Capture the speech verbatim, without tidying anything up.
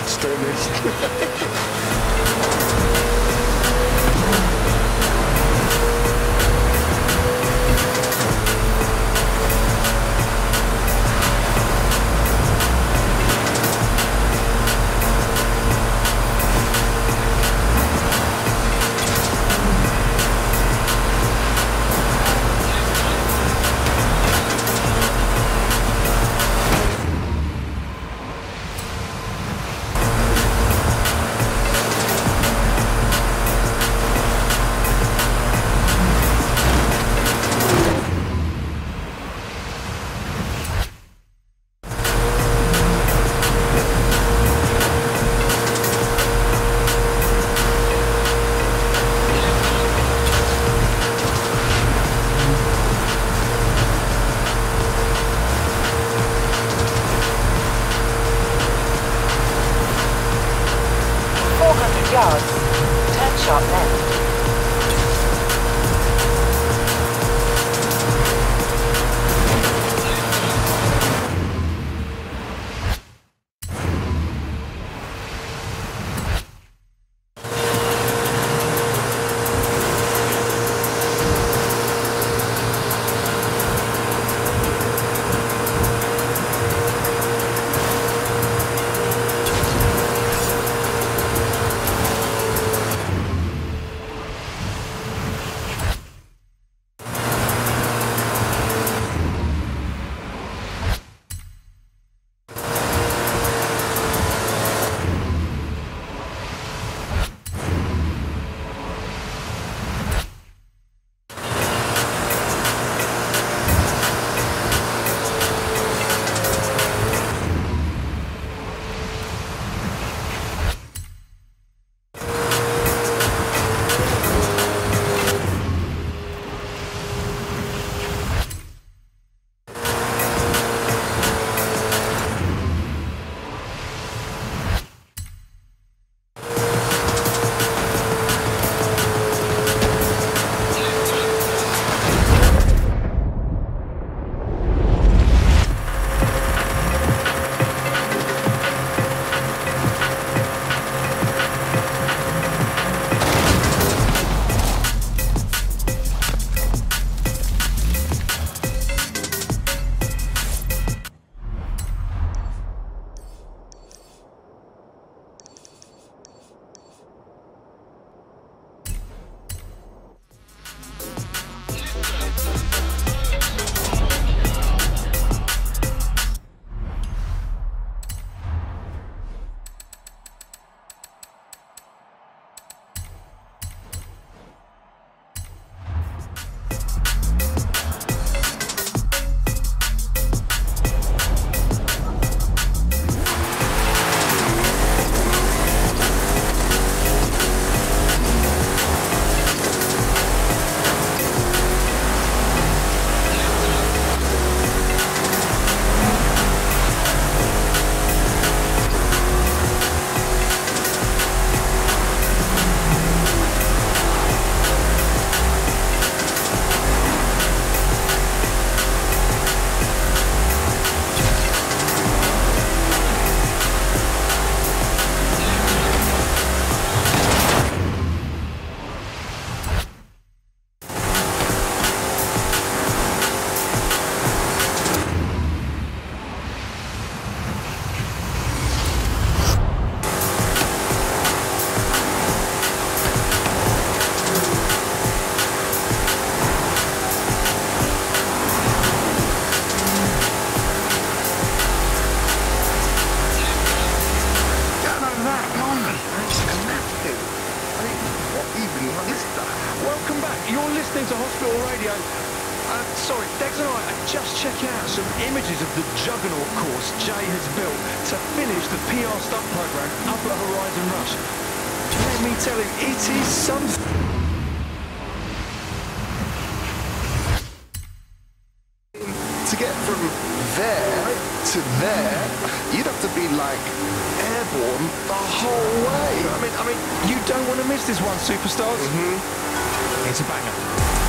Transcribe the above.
Just doing this. Yards. Turn sharp left. Welcome back. You're listening to Hospital Radio. Uh, sorry, Dex and I are just checking out some images of the juggernaut course Jay has built to finish the P R stunt program up at Horizon Rush. Let me tell you, it is something. To get from there to there, you'd have to be like airborne the whole way. I mean, I mean, you don't want to miss this one, superstars. Mm-hmm. It's a banger.